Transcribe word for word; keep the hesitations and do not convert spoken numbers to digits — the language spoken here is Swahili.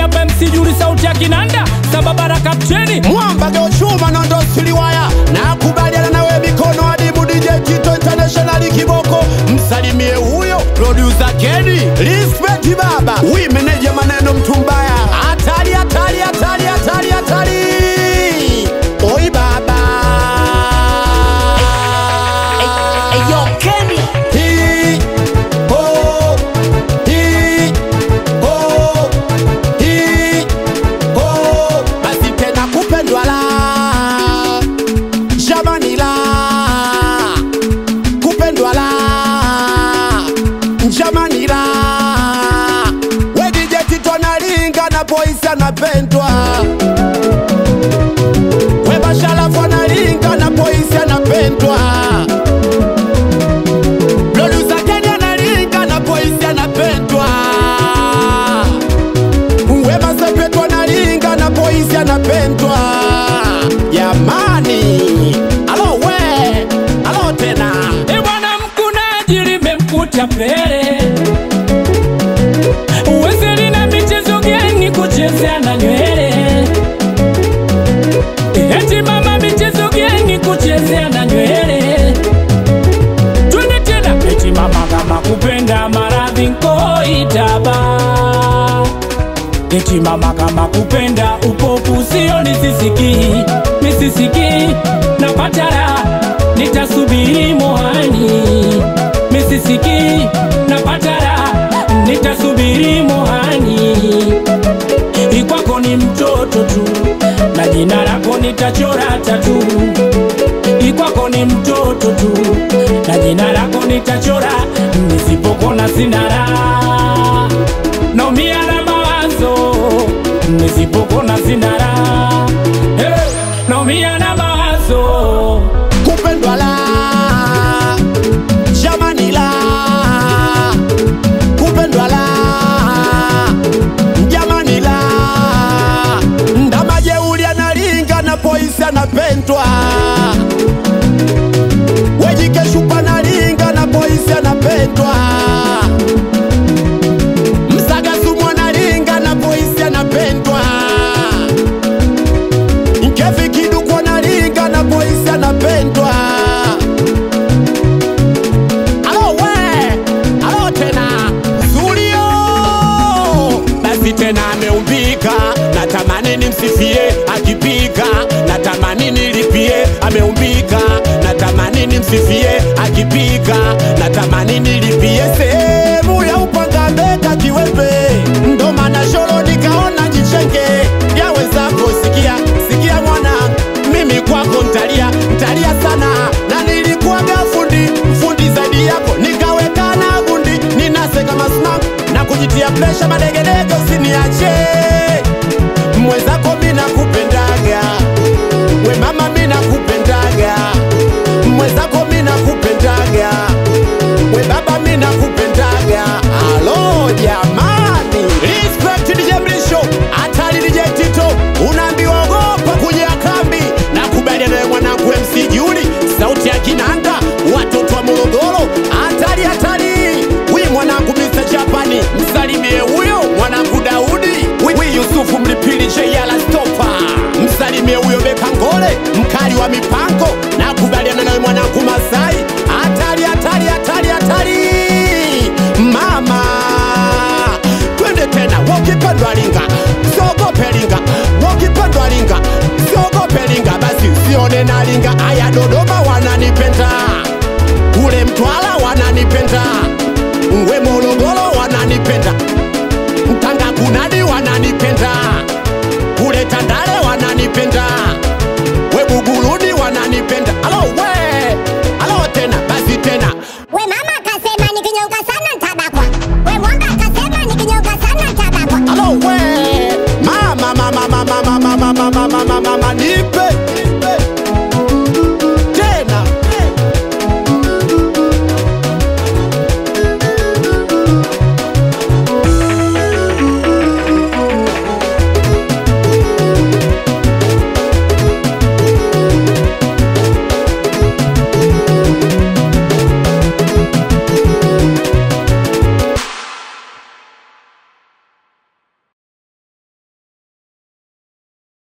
hapa M C Jully sauti ya kinanda sababara kapteni Mwamba geo chuma nondo siliwaya. Na kubaliana nawe mikono adimu D J Tito International kiboko. Msalimie huyo producer Kenny. Respect baba. Wi meneja maneno mtumbaya. Hatari hatari hatari hatari hatari. Oi baba. Hey yo Kenny. Hi ho hi ho hi ho. Basi tena kupendwa la jamani la kupendwa la jamani la. We D J Tito analinga na boys anapendwa. We Bashalafu analinga na boys anapendwa. Producer Kenny analinga na boys anapendwa. We Masepetu analinga na boys anapendwa. Yamani alo we alo tena. E bwana mkunaji limemkuta pele. Uwezeli na michezo geni kuchezea na nywele. Eti mama michezo geni kuchezea na nywele. Twende tena. Eti mama kama kupenda maradhi nkoitaba. Eti mama kama kupenda upofu sio nisisiki. Misisiki na patara nitasubiri mohani. Misisiki na patara nitasubiri mohani. Ikwako ni mtoto tu na jina lako nitachora tatu. Ikwako ni mtoto tu na jina lako nitachora. Nisipokona sina raha naumia na mawazo. Nisipokona sina raha hey, naumia na mawazo. Kupendwa la jamani la kupendwa la jamani la. Ndama jeuli analinga na boys anapendwa. Wejike shupa analinga na boys anapendwa. Msaga sumu analinga na boys anapendwa. Nkefi kiduku analinga na boys anapendwa. Alo we alo tena Zulio. Basi tena ameumbika. Natamani nimsifie akipika. Natamani nilipie. Ameumbika. Natamani nimsifie akipika. Natamani nilipie. Sehemu ya upanga beka kiwepe. Ndo maana Sholo nikaona jichenge. Yawe zako sikia sikia mwana. Mimi kwako ntalia ntalia sana. Na nilikuwaga fundi fundi zaidi yako. Nikaweka na gundi ninase kama snap. Na kujitia pressure madegedege usiniache.